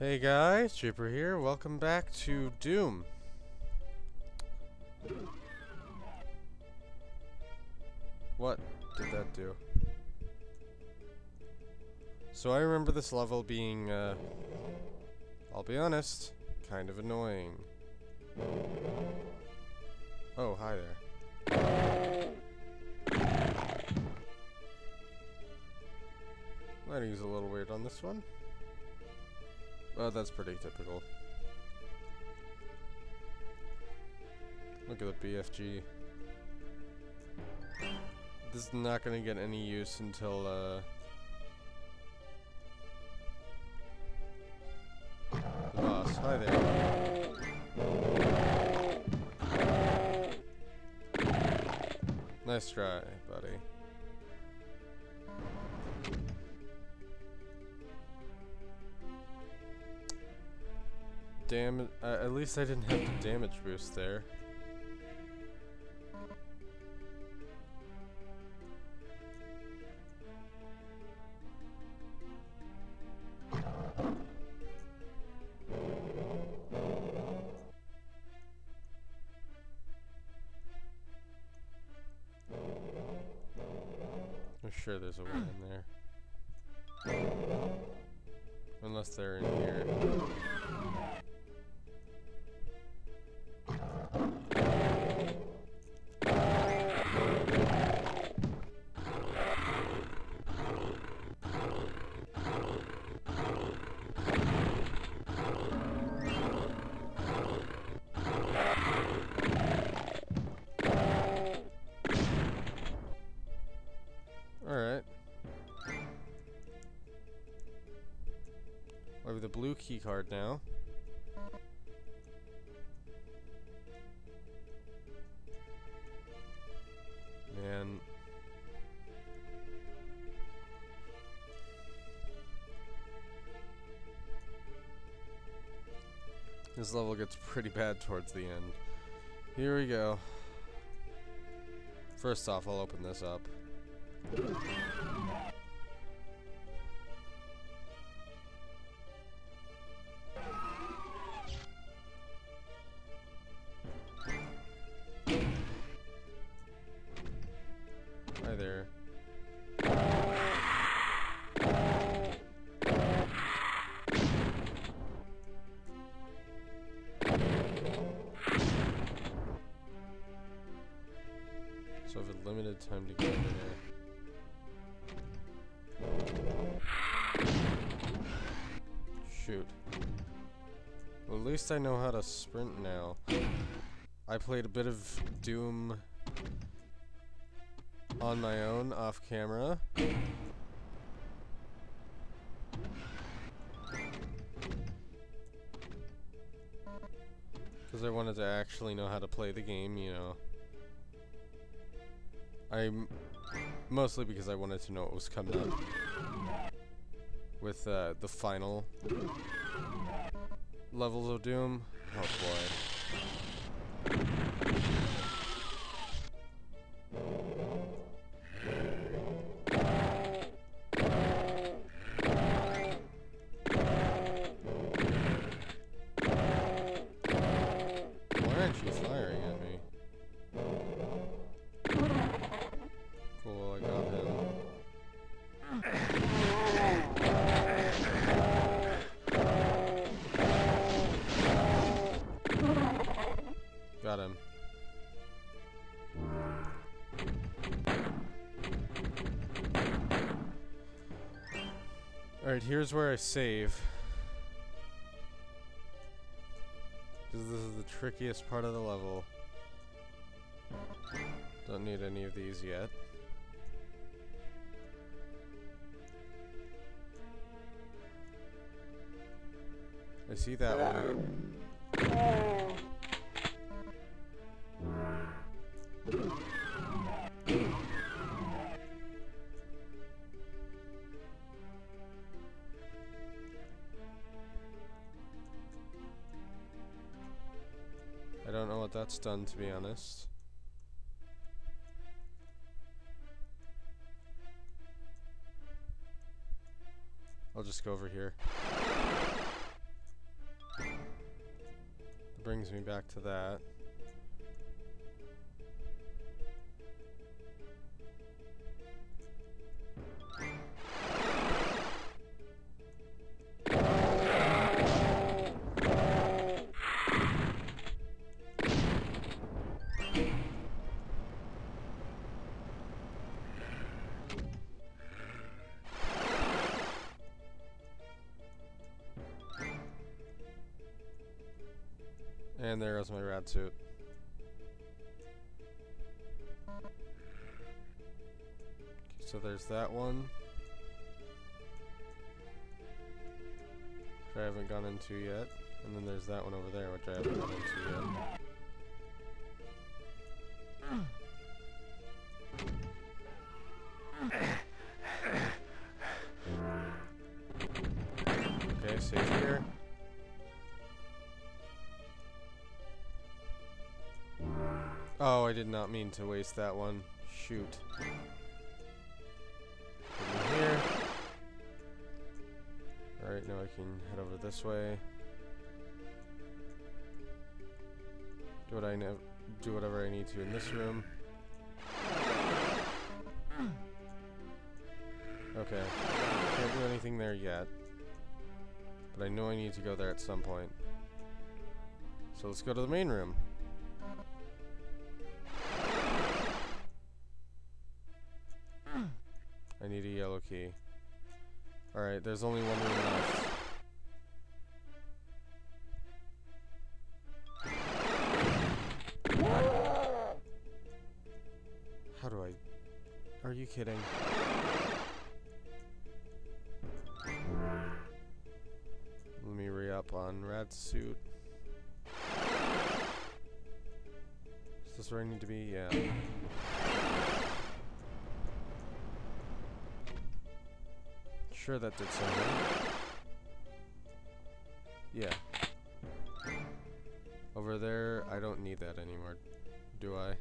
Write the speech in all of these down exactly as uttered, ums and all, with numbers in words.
Hey guys, Trooper here. Welcome back to Doom. What did that do? So I remember this level being, uh, I'll be honest, kind of annoying. Oh, hi there. Lighting's a little weird on this one. Oh, that's pretty typical. Look at the B F G. This is not gonna get any use until, uh... the boss. Hi there. Nice try, buddy. Damn, uh, at least I didn't have the damage boost there. I'm sure there's a way in there. Unless they're in here. Alright. I have the blue key card now. Man. This level gets pretty bad towards the end. Here we go. First off, I'll open this up. Hi there. So I have a limited time to get in there. Shoot. Well, at least I know how to sprint now. I played a bit of Doom on my own, off camera. Because I wanted to actually know how to play the game, you know. I'm mostly because I wanted to know what was coming up with uh, the final levels of Doom. Oh boy. Why aren't you firing at me? Cool, I got him. Got him. Alright, here's where I save. Because this is the trickiest part of the level. Don't need any of these yet. I see that one. I don't know what that's done, to be honest. I'll just go over here. brings me back to that. And there goes my rad suit. Okay, so there's that one. Which I haven't gone into yet. And then there's that one over there, which I haven't gone into yet. Okay, safe here. Oh, I did not mean to waste that one. Shoot. Put me here. Alright, now I can head over this way. Do what I know, do whatever I need to in this room. Okay. Can't do anything there yet. But I know I need to go there at some point. So let's go to the main room. I need a yellow key. Alright, there's only one room left. How do I... Are you kidding? Let me re-up on rad suit. Is this where I need to be? Yeah. Sure, that did something. Yeah. Over there, I don't need that anymore, do I?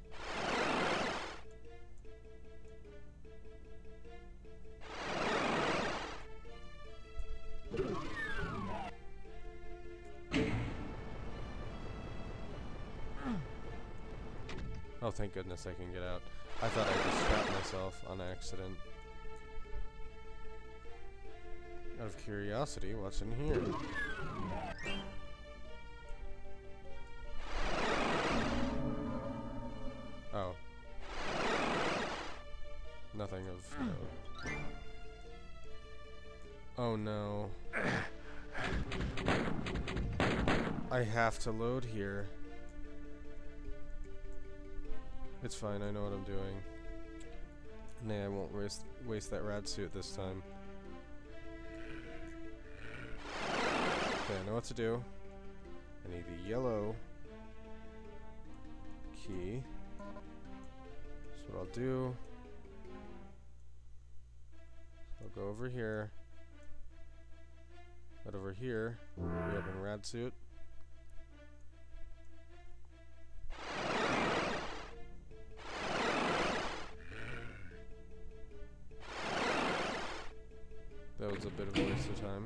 Oh, thank goodness I can get out. I thought I just trapped myself on accident. Out of curiosity, what's in here? Oh. Nothing of note. Oh no. I have to load here. It's fine, I know what I'm doing. Nay, I won't waste waste that rad suit this time. Okay, I know what to do. I need the yellow key. That's what I'll do. So I'll go over here. Head over here. We have a rad suit. That was a bit of a waste of time.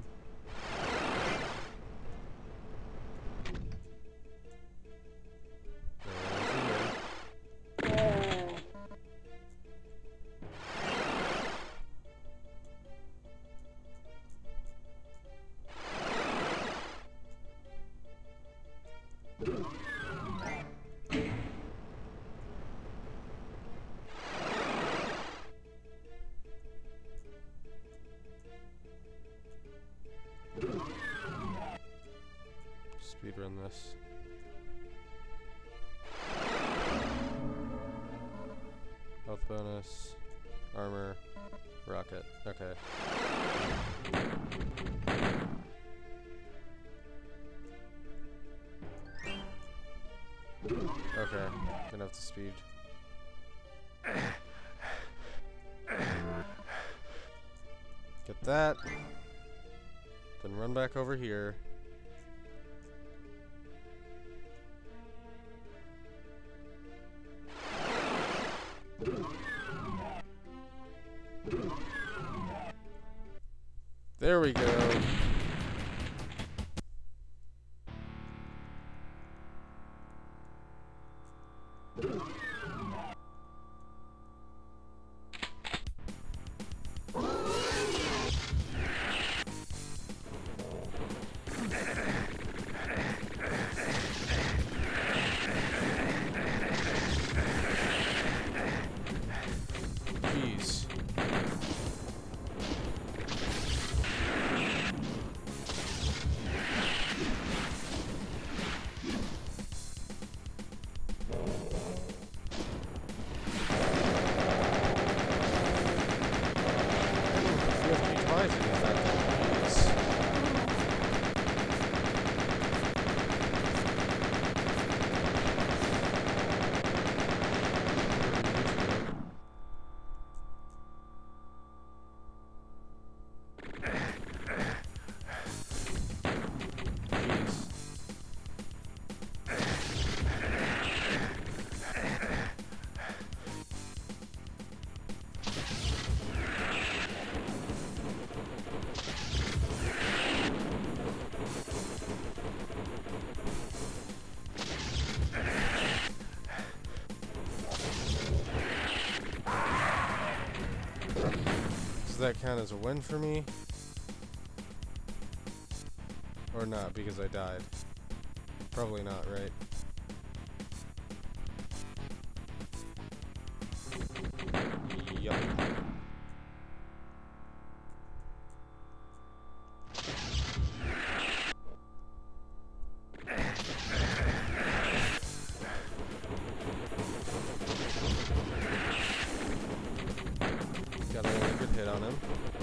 Speedrun this. Health bonus, armor, rocket. Okay. Okay, gonna have to speed. Get that. Then run back over here. There we go. Does that count as a win for me? Or not, because I died? Probably not, right? Yup. Got a good hit on him.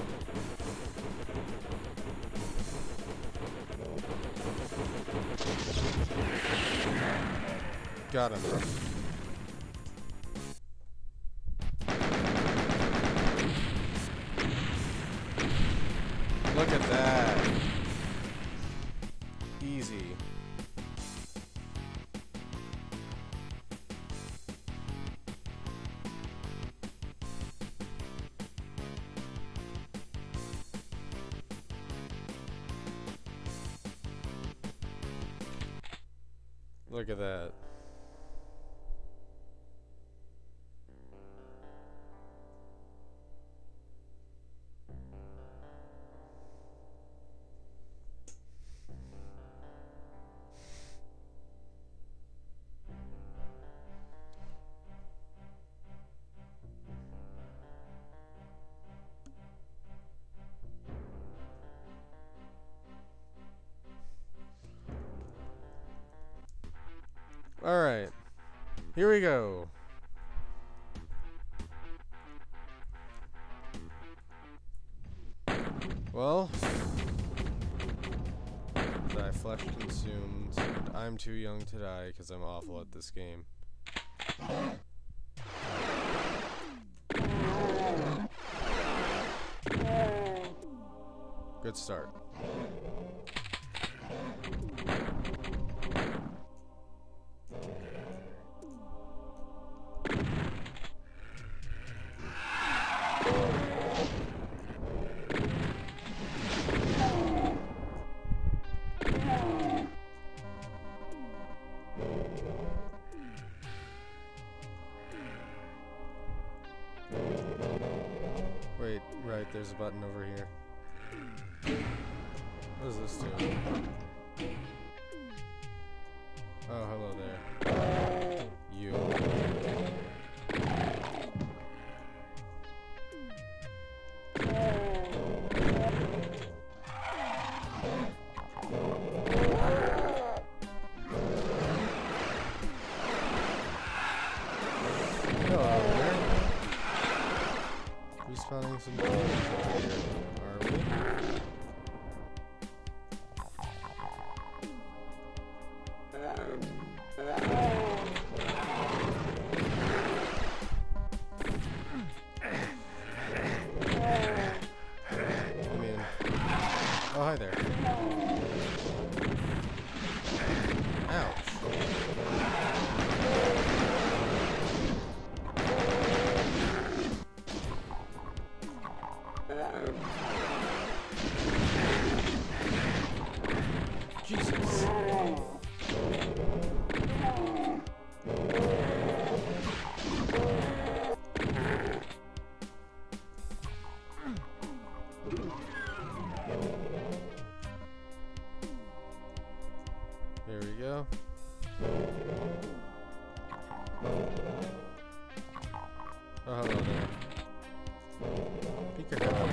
Got him. Look at that. Easy. Look at that. Alright, here we go. Well, die flesh consumed, and I'm too young to die because I'm awful at this game. Good start. Wait, right, there's a button over here. What does this do? Oh, hello there. You. Respawning some bugs over here, are we? I mean, oh hi there. Ouch. Jesus. There we go. Oh, hello there. Peek your head out.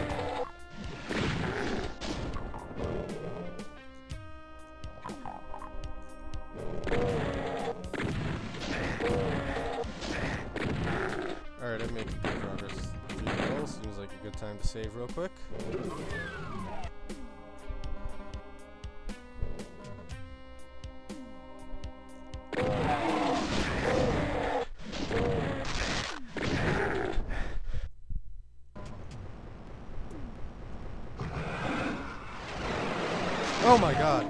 Alright, I've made good progress. Three levels. Seems like a good time to save real quick. Oh my god!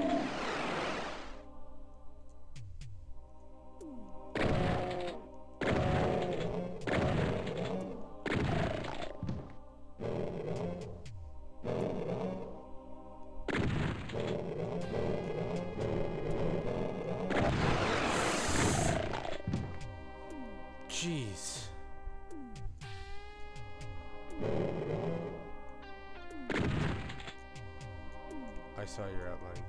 Jeez. I saw your outline.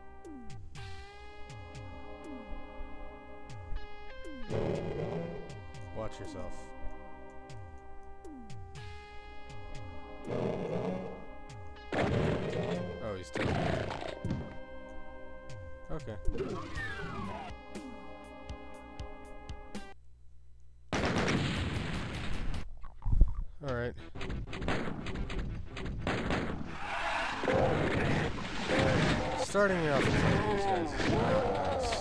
Watch yourself. Oh, he's still there. Okay. Alright. Starting me off with some of these guys is not nice.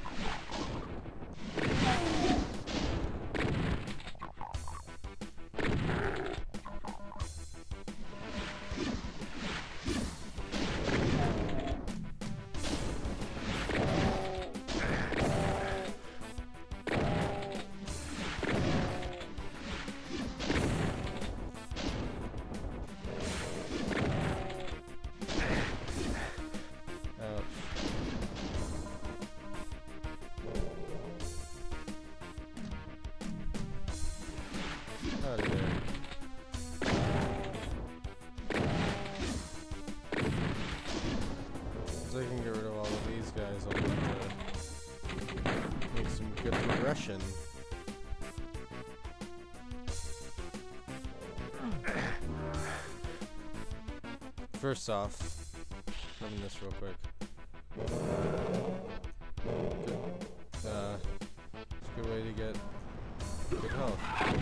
Out of there. As I can get rid of all of these guys, I'll be able to make some good progression. First off, running this real quick. Good. Uh, it's a good way to get good health.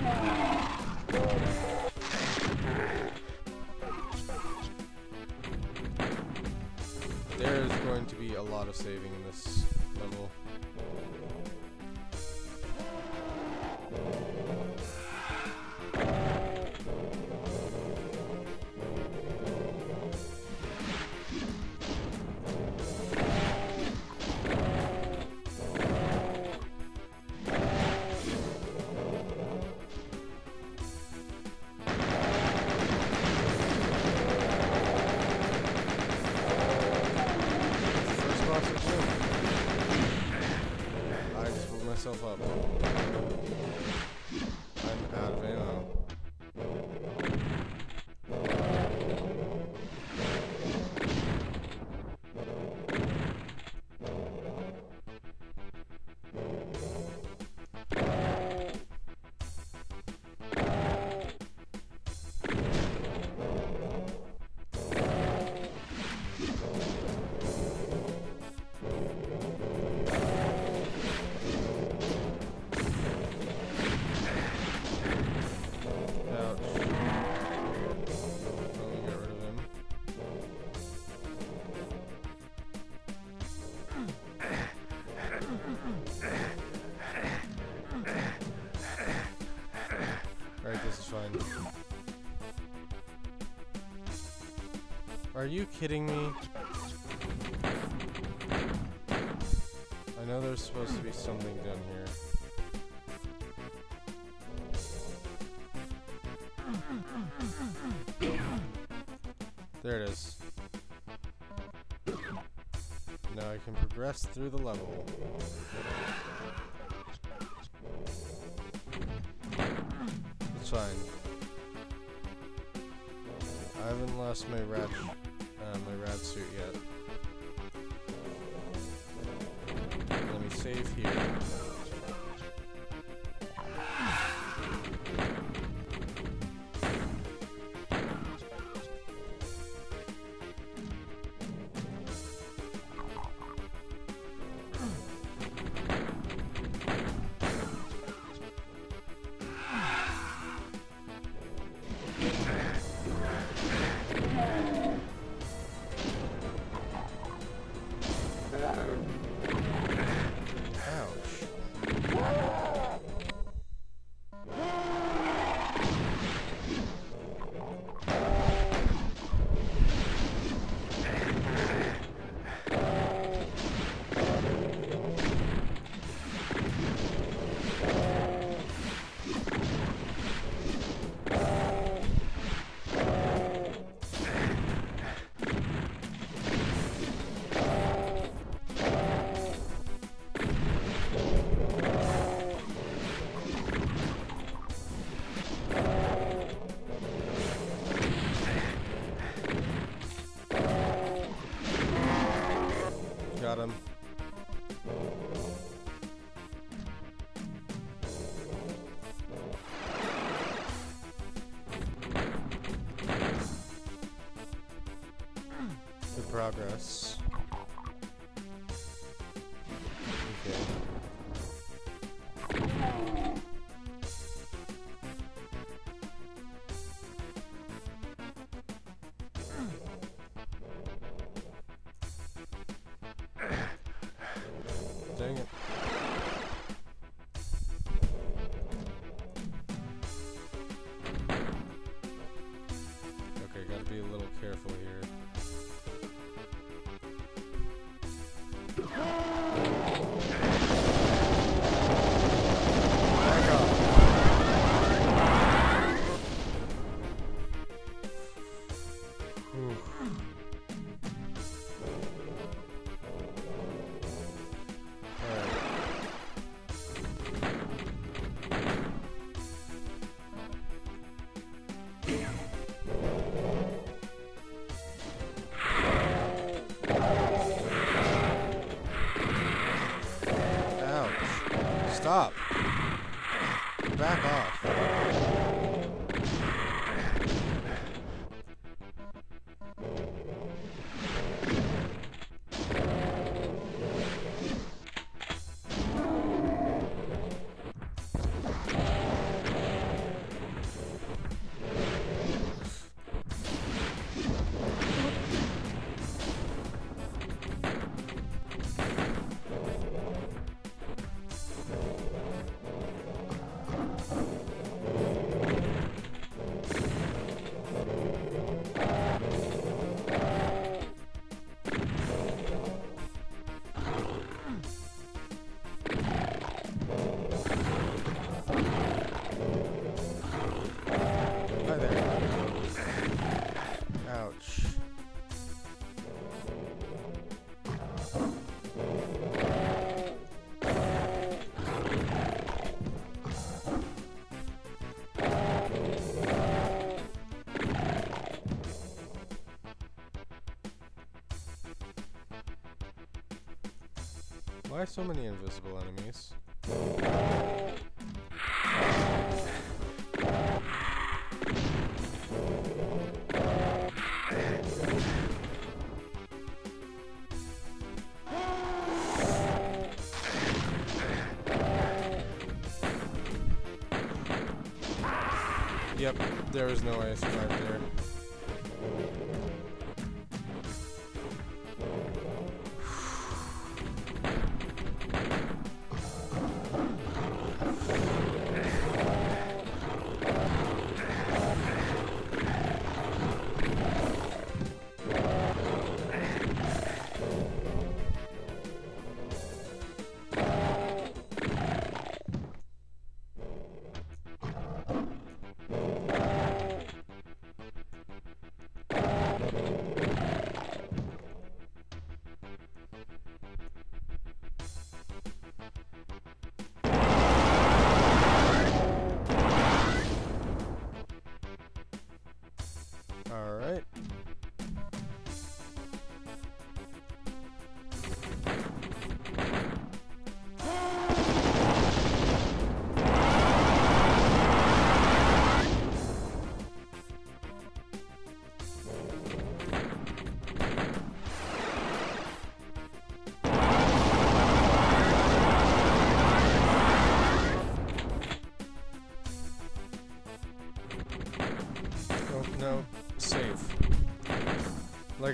There is going to be a lot of saving in this level. Myself up. I'm out of ammo. Alright, this is fine. Are you kidding me? I know there's supposed to be something down here. There it is. Now I can progress through the level. It's fine. I haven't lost my rat, uh, my rat suit yet. Let me save here. Got him. Good progress. Okay. Dang it. Okay, gotta be a little careful here. Back off. Whew. Stop. Back off. Why so many invisible enemies? Yep, there was no way I survived there.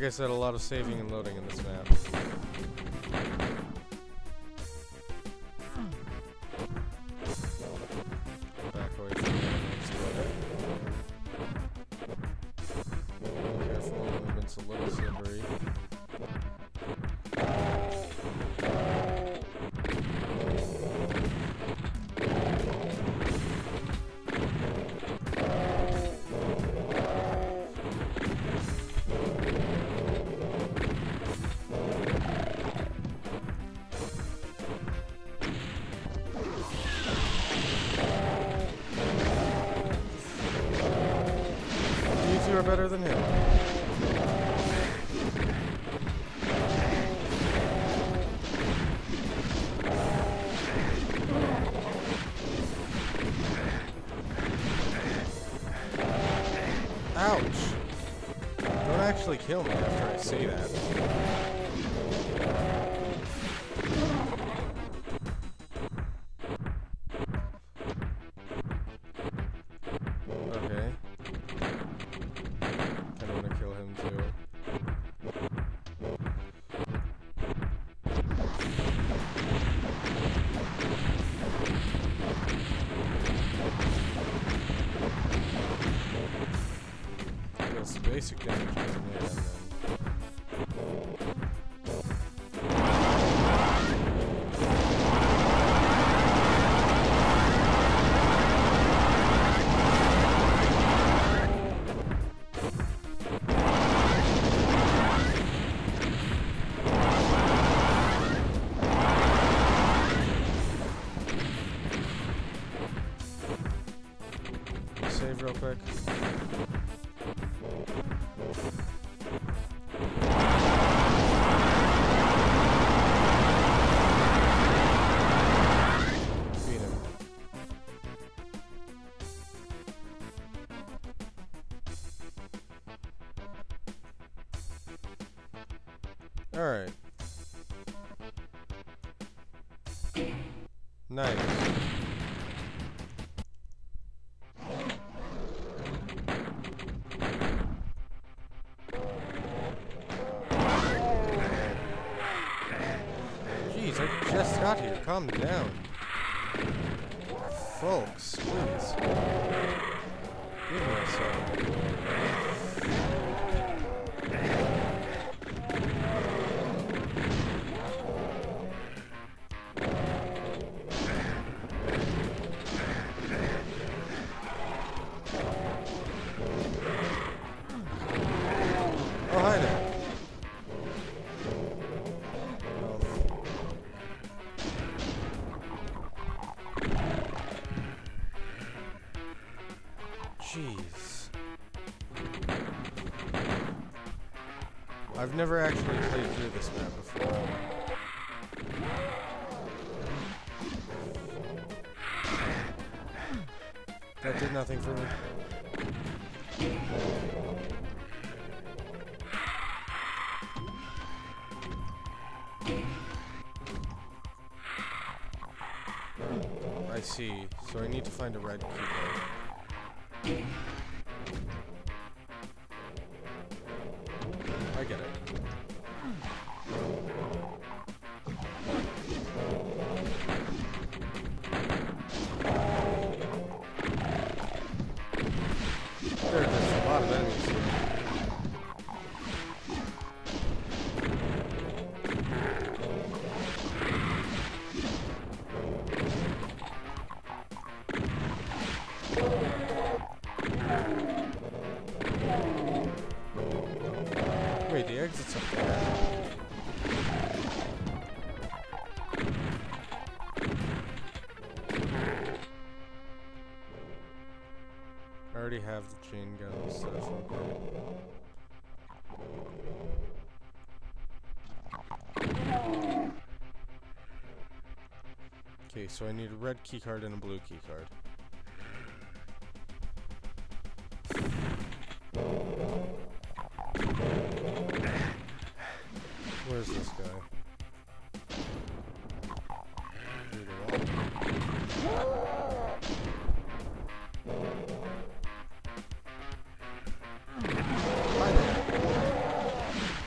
Like I said, a lot of saving and loading in this map. Back away from the enemies. Careful, movement's a little slippery. You are better than him. Ouch! Don't actually kill me after I say that. Okay. Kinda wanna kill him too. That's basic damage on him, and then save real quick. Beat him. Alright. Nice. Jeez, I just got here. Calm down. Folks, please. Give me a second. Oh, hi there. Jeez. I've never actually played through this map before. That did nothing for me. I see. So I need to find a red keycard. I get it. There, there's a lot of enemies here. Wait, the exit's up there. I already have the chain gun stuff. Okay, so I need a red keycard and a blue keycard. Where's this guy? Through the wall. Hi there.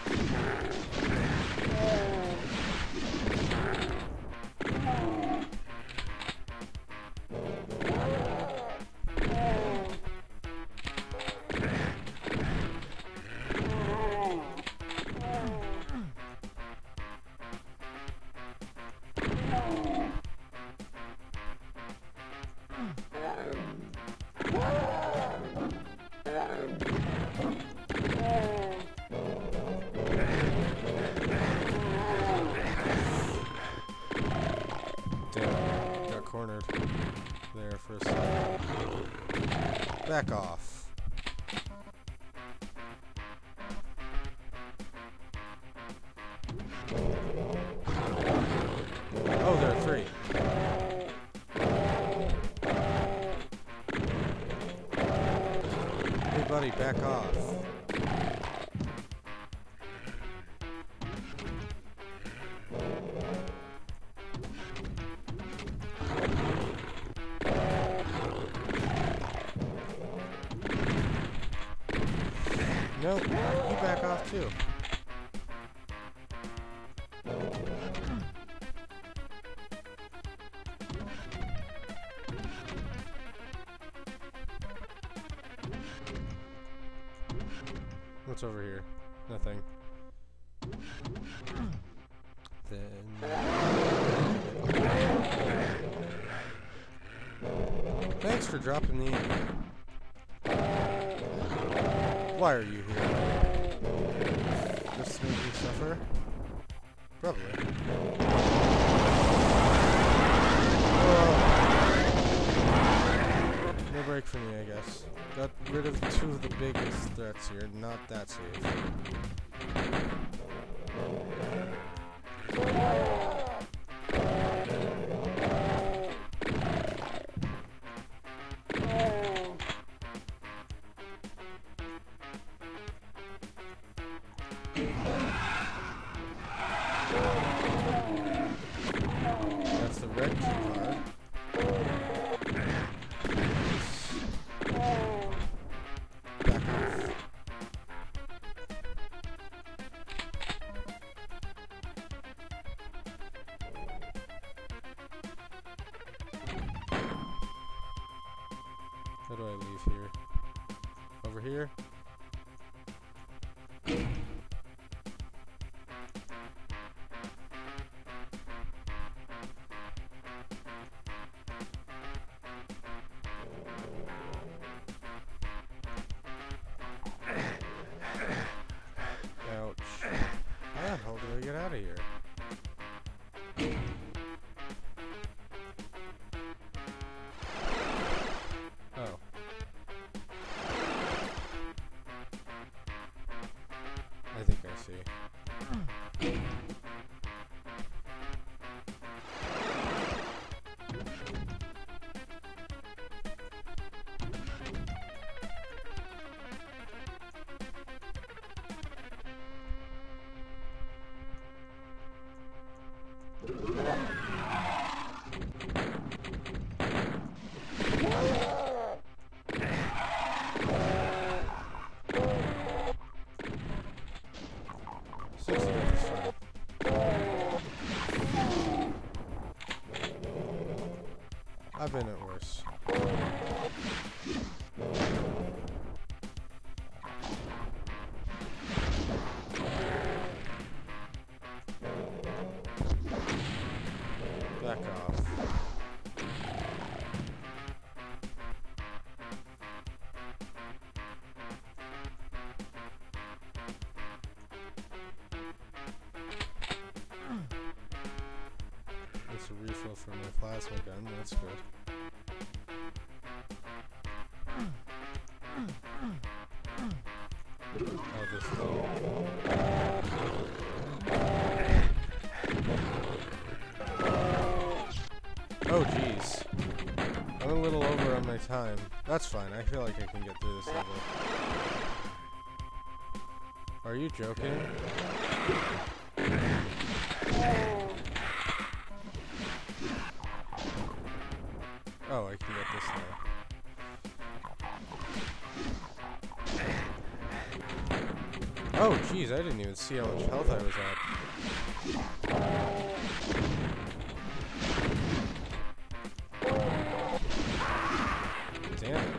there for a second. Back off. Oh, there are three. Hey, buddy, back off. No, you back off too. What's over here? Nothing. Then... Thanks for dropping me in. Why are you here? Just to make me suffer? Probably. Oh. No break for me, I guess. Got rid of two of the biggest threats here. Not that safe. That's the red key card. Back off. How do I leave here? Over here? Ouch. How the hell do I get out of here? Oh. I think I see. sixty is fine. I've been at worse. Back off. It's a refill for my plasma gun, that's good. Oh, this thing. Oh, jeez. I'm a little over on my time. That's fine, I feel like I can get through this level. Are you joking? Oh, I can get this now. Oh, jeez, I didn't even see how much health I was at. Damn it.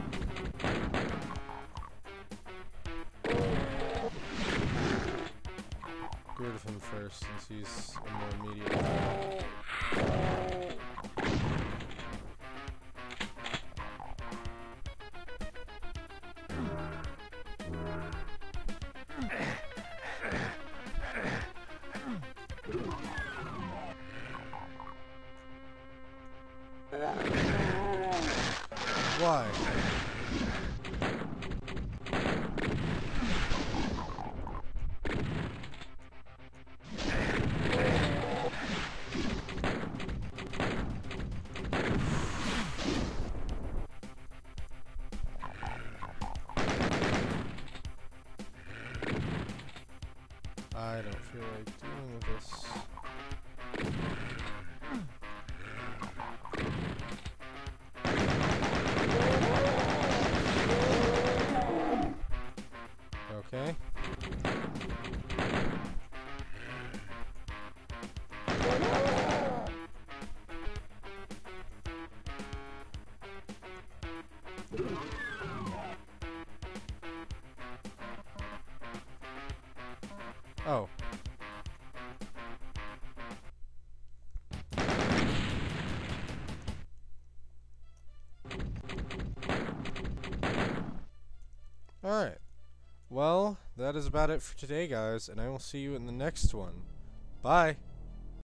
Get rid of him first, since he's a more immediate threat. fly. I don't feel like dealing with this. Okay. Oh. Alright. Well, that is about it for today, guys, and I will see you in the next one. Bye!